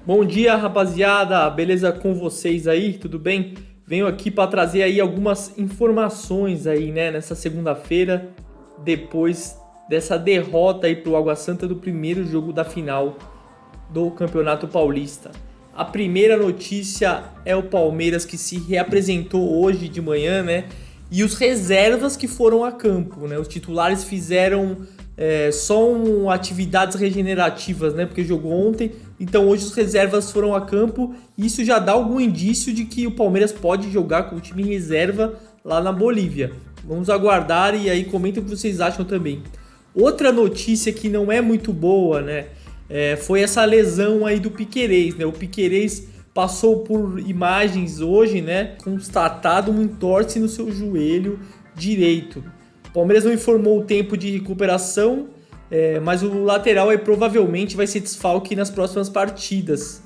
Bom dia, rapaziada, beleza com vocês aí? Tudo bem? Venho aqui para trazer aí algumas informações aí, né, nessa segunda-feira, depois dessa derrota aí pro Água Santa do primeiro jogo da final do Campeonato Paulista. A primeira notícia é o Palmeiras que se reapresentou hoje de manhã, né? E os reservas que foram a campo, né? Os titulares fizeram só atividades regenerativas, né? Porque jogou ontem, então hoje os reservas foram a campo. E isso já dá algum indício de que o Palmeiras pode jogar com o time em reserva lá na Bolívia. Vamos aguardar e aí comentem o que vocês acham também. Outra notícia que não é muito boa, né? Foi essa lesão aí do Piquerez, né? O Piquerez passou por imagens hoje, né? Constatado um entorse no seu joelho direito. O Palmeiras não informou o tempo de recuperação, mas o lateral aí provavelmente vai ser desfalque nas próximas partidas.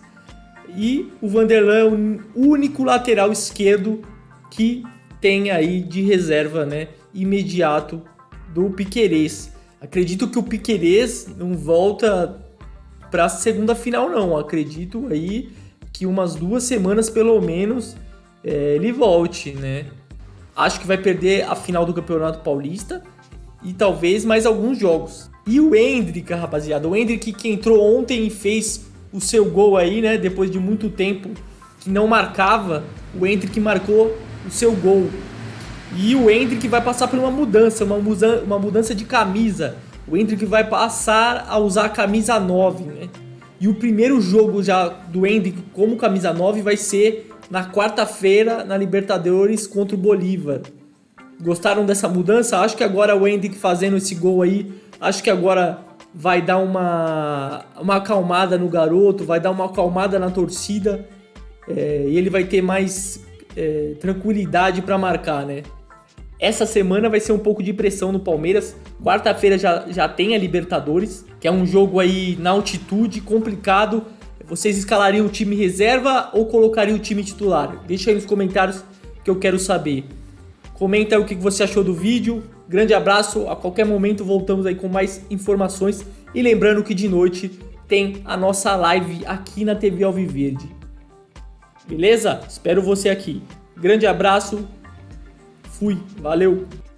E o Vanderlan é o único lateral esquerdo que tem aí de reserva, né? Imediato do Piquerez. Acredito que o Piquerez não volta para a segunda final, não. Acredito aí que umas 2 semanas pelo menos ele volte, né? Acho que vai perder a final do Campeonato Paulista e talvez mais alguns jogos. E o Endrick, rapaziada, o Endrick que entrou ontem e fez o seu gol aí, né? Depois de muito tempo que não marcava, o Endrick marcou o seu gol. E o Endrick vai passar por uma mudança de camisa. O Endrick vai passar a usar a camisa 9, né? E o primeiro jogo já do Endrick como camisa 9 vai ser na quarta-feira na Libertadores contra o Bolívar. Gostaram dessa mudança? Acho que agora o Endrick fazendo esse gol aí, acho que agora vai dar uma acalmada no garoto, vai dar uma acalmada na torcida e ele vai ter mais tranquilidade para marcar, né? Essa semana vai ser um pouco de pressão no Palmeiras. Quarta-feira já tem a Libertadores, que é um jogo aí na altitude, complicado. Vocês escalariam o time reserva ou colocariam o time titular? Deixa aí nos comentários que eu quero saber. Comenta aí o que você achou do vídeo. Grande abraço, a qualquer momento voltamos aí com mais informações. E lembrando que de noite tem a nossa live aqui na TV Alviverde. Beleza? Espero você aqui. Grande abraço. Fui, valeu!